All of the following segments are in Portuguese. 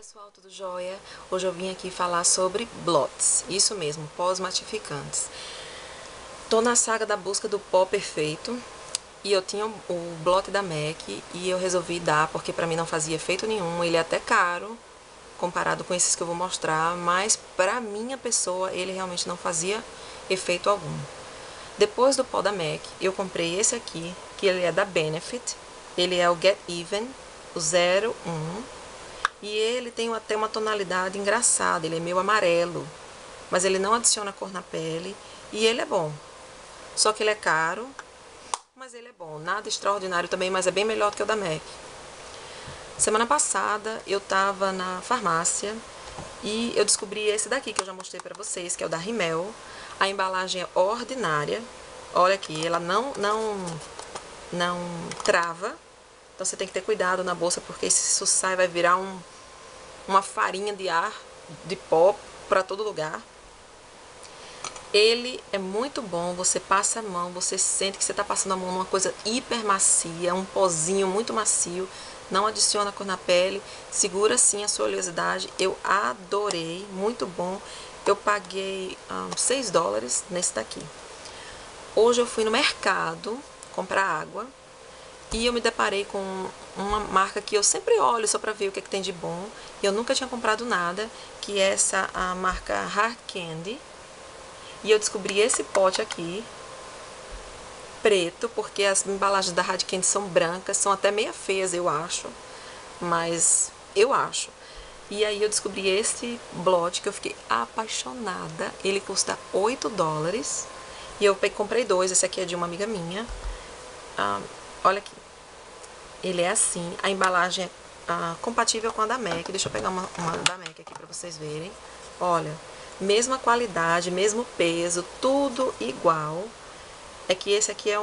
pessoal, tudo jóia? Hoje eu vim aqui falar sobre blots, isso mesmo, pós matificantes. Tô na saga da busca do pó perfeito e eu tinha o blot da MAC e eu resolvi dar porque pra mim não fazia efeito nenhum, ele é até caro comparado com esses que eu vou mostrar, mas pra minha pessoa ele realmente não fazia efeito algum. Depois do pó da MAC, eu comprei esse aqui, que ele é da Benefit, ele é o Get Even, o 01. E ele tem até uma tonalidade engraçada, ele é meio amarelo, mas ele não adiciona cor na pele e ele é bom. Só que ele é caro, mas ele é bom. Nada extraordinário também, mas é bem melhor do que o da MAC. Semana passada eu tava na farmácia e eu descobri esse daqui que eu já mostrei pra vocês, que é o da Rimmel. A embalagem é ordinária. Olha aqui, ela não trava. Então você tem que ter cuidado na bolsa, porque se isso sai vai virar uma farinha de ar, de pó para todo lugar. Ele é muito bom, você passa a mão, você sente que você está passando a mão numa coisa hiper macia, um pozinho muito macio, não adiciona cor na pele, segura sim a sua oleosidade. Eu adorei, muito bom. Eu paguei $6 nesse daqui. Hoje eu fui no mercado comprar água e eu me deparei com uma marca que eu sempre olho só pra ver o que é que tem de bom. E eu nunca tinha comprado nada, que é a marca Hard Candy. E eu descobri esse pote aqui, preto, porque as embalagens da Hard Candy são brancas, são até meio feias, eu acho. Mas eu acho. E aí eu descobri esse blot que eu fiquei apaixonada. Ele custa $8. E eu comprei dois, esse aqui é de uma amiga minha. Olha aqui. Ele é assim, a embalagem é compatível com a da MAC. Deixa eu pegar uma da MAC aqui pra vocês verem. Olha, mesma qualidade, mesmo peso, tudo igual. É que esse aqui é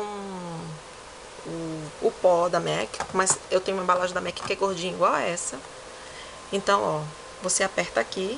o pó da MAC, mas eu tenho uma embalagem da MAC que é gordinha igual a essa. Então, ó, você aperta aqui.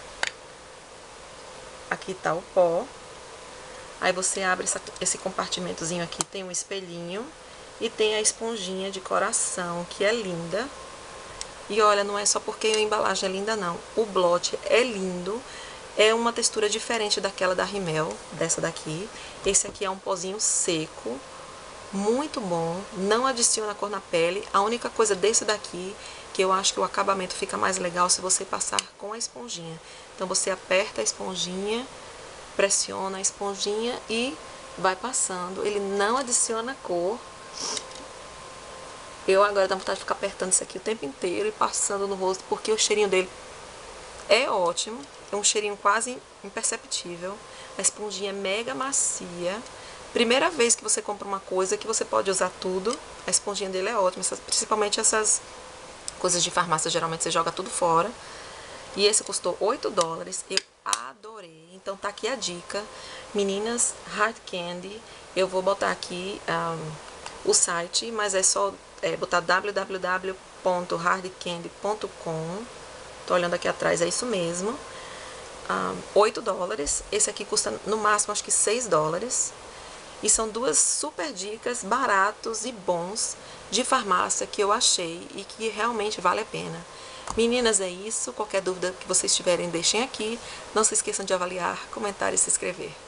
Aqui tá o pó. Aí você abre esse compartimentozinho aqui, tem um espelhinho. E tem a esponjinha de coração, que é linda. E olha, não é só porque a embalagem é linda, não. O blot é lindo. É uma textura diferente daquela da Rimmel, dessa daqui. Esse aqui é um pozinho seco. Muito bom. Não adiciona cor na pele. A única coisa desse daqui, que eu acho que o acabamento fica mais legal se você passar com a esponjinha. Então você aperta a esponjinha, pressiona a esponjinha e vai passando. Ele não adiciona cor. Eu agora dá vontade de ficar apertando isso aqui o tempo inteiro e passando no rosto, porque o cheirinho dele é ótimo. É um cheirinho quase imperceptível. A esponjinha é mega macia. Primeira vez que você compra uma coisa que você pode usar tudo. A esponjinha dele é ótima, principalmente essas coisas de farmácia, geralmente você joga tudo fora. E esse custou $8. Eu adorei. Então tá aqui a dica. Meninas, Hard Candy. Eu vou botar aqui o site, mas é só botar www.hardcandy.com. Tô olhando aqui atrás, é isso mesmo. $8. Esse aqui custa no máximo acho que $6. E são duas super dicas, baratos e bons de farmácia que eu achei e que realmente vale a pena. Meninas, é isso. Qualquer dúvida que vocês tiverem, deixem aqui. Não se esqueçam de avaliar, comentar e se inscrever.